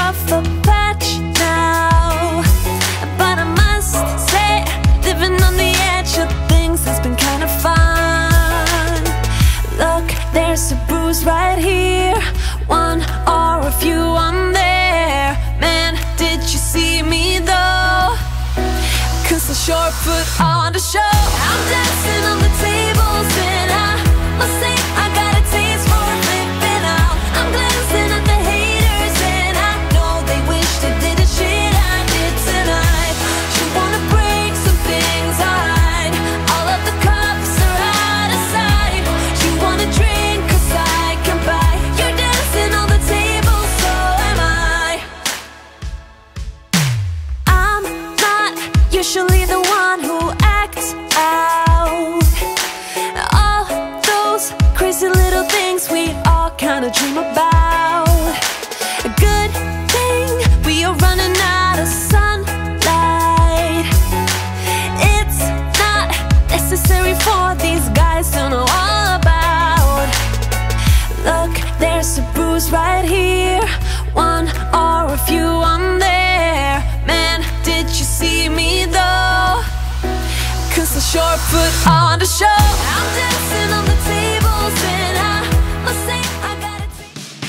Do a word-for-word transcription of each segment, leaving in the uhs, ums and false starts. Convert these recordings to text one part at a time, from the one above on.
rough patch now, but I must say, living on the edge of things has been kind of fun. Look, there's a bruise right here, one or a few on there. Man, did you see me though? Cause I sure put on the show. I'm dancing on the tables and I must say I got a taste for flipping out. I'm glancing at the haters and I know they wish they did the shit I did tonight. You wanna break some things, alright. All of the cups are out of sight. You wanna drink cause I can buy. You're dancing on the table, so am I. I'm not usually the one who acts out. All those crazy little things we all kinda dream about. A good thing we are running out of sunlight. It's not necessary for these guys to know all about. Look, there's a bruise right here, one or a few on there. Man, did you see me though? Cause I sure put on the show. I'm dancing on the tables and I must say I got it.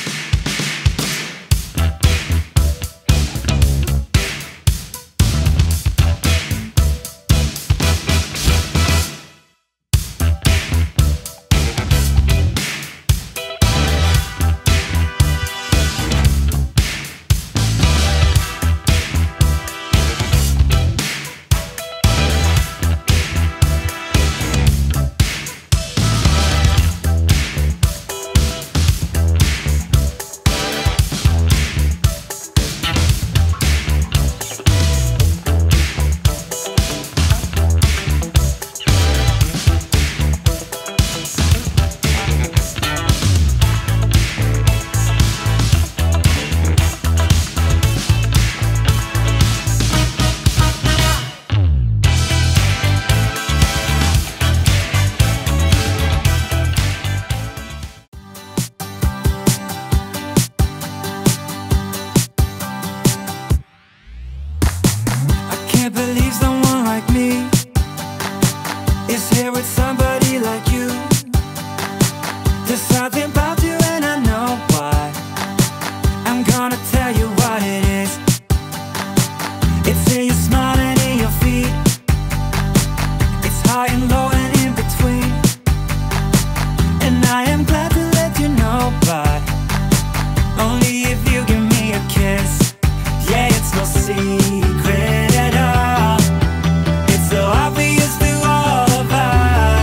Can't believe someone like me is here with somebody like you. There's something about you and I know why. I'm gonna tell you what it is. It's in your smile and in your feet. It's high and low and in between. And I am glad to let you know, but only if you give me a kiss. Yeah, it's no secret at all. It's so obvious to all of us.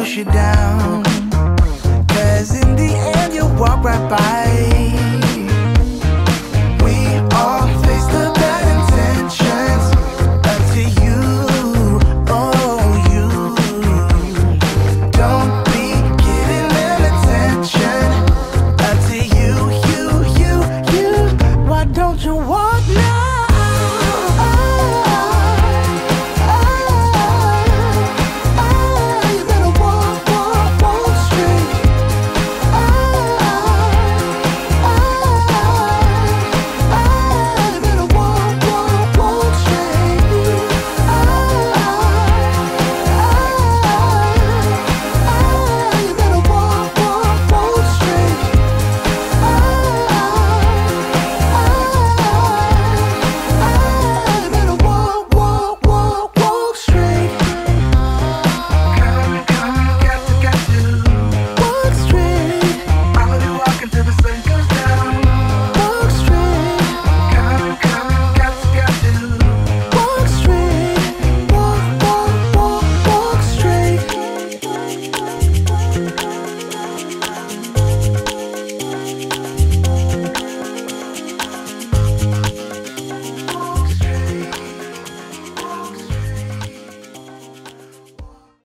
push you down. Cause in the end you'll walk right by